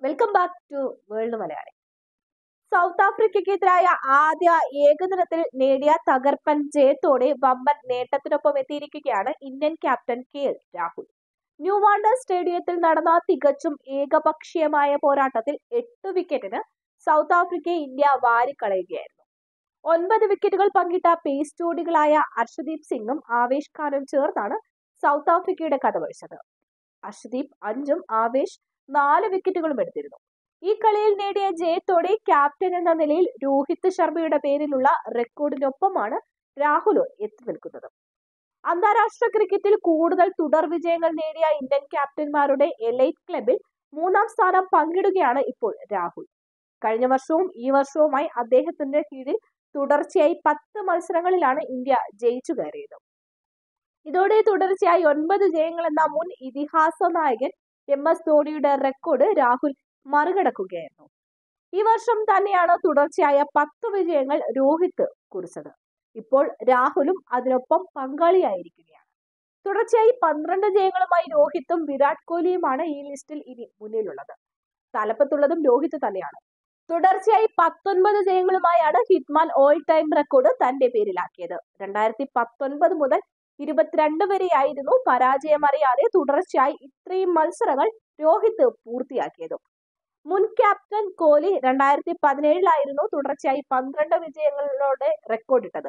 Welcome back to world Malayali. South ആഫ്രിക്കയ്ക്കെതിരായ ആദ്യ ഏകദിനത്തിൽ നേടിയ തകർപ്പൻ ജയത്തോടെ വമ്പൻ നേട്ടത്തിനൊപ്പം എത്തിയിരിക്കുകയാണ് Indian captain KL Rahul. New Wanderers സ്റ്റേഡിയത്തിൽ നടന്ന തികച്ചും ഏകപക്ഷീയമായ പോരാട്ടത്തിൽ 8 വിക്കറ്റിന് സൗത്ത് ആഫ്രിക്കയെ ഇന്ത്യ വാരിക്കളയുകയായിരുന്നു. 9 വിക്കറ്റുകൾ പങ്കിട്ട പേസ് ജോഡികളായ അർഷദീപ് സിംഗും ആവേശ് ഖാനും ചേർന്നാണ് സൗത്ത് ആഫ്രിക്കയുടെ കഥ വഴിച്ചത്. അർഷദീപ് 5ഉം ആവേശ് 4 വിക്കറ്റുകളും എടുത്തിരുന്നു. ഈ കളിയിൽ നേടിയ ജയത്തോടെ ക്യാപ്റ്റൻ എന്ന നിലയിൽ രോഹിത് ശർമ്മയുടെ പേരിലുള്ള റെക്കോർഡിനൊപ്പമാണ് രാഹുൽ എത്തി നിൽക്കുന്നത്. അന്താരാഷ്ട്ര ക്രിക്കറ്റിൽ കൂടുതൽ തുടർ വിജയങ്ങൾ നേടിയ ഇന്ത്യൻ ക്യാപ്റ്റന്മാരുടെ എലൈറ്റ് ക്ലബിൽ 3ാം സ്ഥാനം പങ്കിടുകയാണ് ഇപ്പോൾ രാഹുൽ. കഴിഞ്ഞ വർഷവും ഈ വർഷവുമായി അദ്ദേഹത്തിന്റെ കീഴിൽ തുടർച്ചയായി 10 മത്സരങ്ങളിലാണ് ഇന്ത്യ ജയിച്ചു കയറിയത്. ഇതോടെ തുടർച്ചയായി 9 ജയങ്ങൾ എന്ന മുൻ ഇതിഹാസ നായകൻ MS ധോണിയുടെ റെക്കോർഡ് രാഹുൽ മറികടക്കുകയായിരുന്നു. ഈ വർഷം തന്നെയാണ് തുടർച്ചയായ 10 വിജയങ്ങൾ രോഹിത് കുറിച്ചത്. ഇപ്പോൾ രാഹുലും അതിനൊപ്പം പങ്കാളിയായിരിക്കുകയാണ്. തുടർച്ചയായി 12 ജയങ്ങളുമായി രോഹിത്തും വിരാട് കോഹ്ലിയുമാണ് ഈ ലിസ്റ്റിൽ ഇനി മുന്നിലുള്ളത്. തലപ്പത്തുള്ളതും രോഹിത് തന്നെയാണ്. തുടർച്ചയായി 19 ജയങ്ങളുമായാണ് ഹിറ്റ്മാൻ ഓൾ ടൈം റെക്കോർഡ് തന്റെ പേരിലാക്കിയത്. 2019 മുതൽ 22 വരെയായിരുന്നു പരാജയമറിയാതെ തുടർച്ചയായി ഇത്രയും മത്സരങ്ങൾ രോഹിത് പൂർത്തിയാക്കിയത്. മുൻ ക്യാപ്റ്റൻ കോഹ്ലി 2017 തുടർച്ചയായി 12 വിജയങ്ങളോടെ റെക്കോർഡിട്ടത്.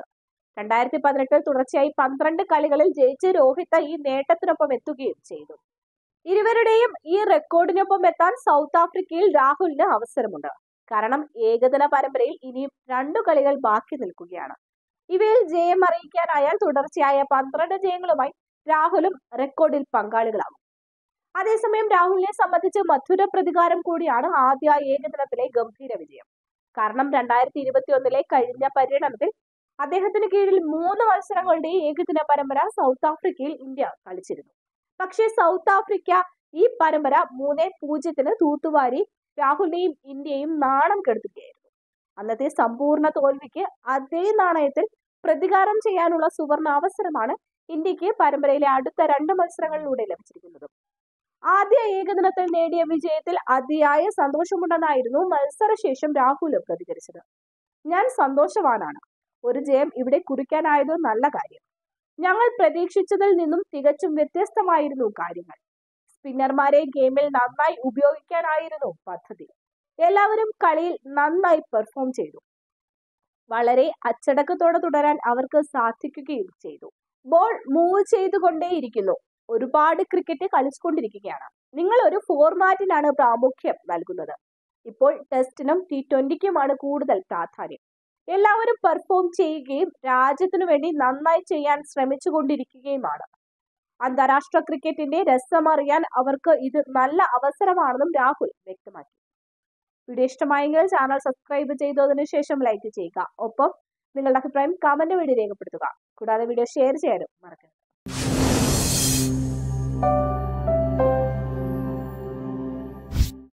2018 തുടർച്ചയായി 12 കളികളിൽ ജയിച്ച് രോഹിത് ഈ നേട്ടത്തിനൊപ്പം എത്തുകയും ചെയ്തു. ഇരുവരുടെയും ഈ റെക്കോർഡിനൊപ്പം എത്താൻ സൗത്ത് ആഫ്രിക്കയിൽ രാഹുലിന് അവസരമുണ്ട്. കാരണം ഏകദിന പരമ്പരയിൽ ഇനിയും 2 കളികൾ ബാക്കി നിൽക്കുകയാണ്. ഇവയിൽ ജയം അറിയിക്കാനായാൽ തുടർച്ചയായ 12 ജയങ്ങളുമായി രാഹുലും റെക്കോർഡിൽ പങ്കാളികളാകും. അതേസമയം രാഹുലിനെ സംബന്ധിച്ച് മധുര പ്രതികാരം കൂടിയാണ് ആദ്യ ഏകദിനത്തിലെ ഗംഭീര വിജയം. കാരണം 2021 കഴിഞ്ഞ പര്യടനത്തിൽ അദ്ദേഹത്തിന് കീഴിൽ 3 മത്സരങ്ങളുടെ ഏകദിന പരമ്പര സൗത്ത് ആഫ്രിക്കയിൽ ഇന്ത്യ കളിച്ചിരുന്നു. പക്ഷേ സൗത്ത് ആഫ്രിക്ക ഈ പരമ്പര 3-0 തൂത്തുവാരി രാഹുലിനെയും ഇന്ത്യയും നാണം കെടുത്തുകയായിരുന്നു. അന്നത്തെ സമ്പൂർണ്ണ തോൽവിക്ക് അതേ നാണയത്തിൽ പ്രതികാരം ചെയ്യാനുള്ള സുവർണ അവസരമാണ് ഇന്ത്യക്ക് പരമ്പരയിലെ അടുത്ത 2 മത്സരങ്ങളിലൂടെ ലഭിച്ചിരിക്കുന്നത്. ആദ്യ ഏകദിനത്തിൽ നേടിയ വിജയത്തിൽ അതിയായ സന്തോഷമുണ്ടെന്നായിരുന്നു മത്സരശേഷം രാഹുൽ പ്രതികരിച്ചത്. ഞാൻ സന്തോഷവാനാണ്. ഒരു ജയം ഇവിടെ കുറിക്കാനായത് നല്ല കാര്യം. ഞങ്ങൾ പ്രതീക്ഷിച്ചതിൽ നിന്നും തികച്ചും വ്യത്യസ്തമായിരുന്നു കാര്യങ്ങൾ. സ്പിന്നർമാരെ ഗെയിമിൽ നന്നായി ഉപയോഗിക്കാനായിരുന്നു പദ്ധതി. എല്ലാവരും കളിയിൽ നന്നായി പെർഫോം ചെയ്തു. വളരെ അച്ചടക്കത്തോടെ തുടരാൻ അവർക്ക് സാധിക്കുകയും ചെയ്തു. ബോൾ മൂവ് ചെയ്തുകൊണ്ടേയിരിക്കുന്നു. ഒരുപാട് ക്രിക്കറ്റ് കളിച്ചുകൊണ്ടിരിക്കുകയാണ്. നിങ്ങൾ ഒരു ഫോർമാറ്റിനാണ് പ്രാമുഖ്യം നൽകുന്നത്. ഇപ്പോൾ ടെസ്റ്റിനും T20ക്കുമാണ് കൂടുതൽ പ്രാധാന്യം. എല്ലാവരും പെർഫോം ചെയ്യുകയും രാജ്യത്തിനു വേണ്ടി നന്നായി ചെയ്യാൻ ശ്രമിച്ചുകൊണ്ടിരിക്കുകയുമാണ്. അന്താരാഷ്ട്ര ക്രിക്കറ്റിന്റെ രസമറിയാൻ അവർക്ക് ഇത് നല്ല അവസരമാണെന്നും രാഹുൽ വ്യക്തമാക്കി. വീഡിയോ ഇഷ്ടമായെങ്കിൽ ചാനൽ സബ്സ്ക്രൈബ് ചെയ്തതിനു ശേഷം ലൈക്ക് ചെയ്യുക. ഒപ്പം നിങ്ങളുടെ അഭിപ്രായം കമന്റ് വഴി രേഖപ്പെടുത്തുക. കൂടാതെ വീഡിയോ ഷെയർ ചെയ്യാനും മറക്കരുത്.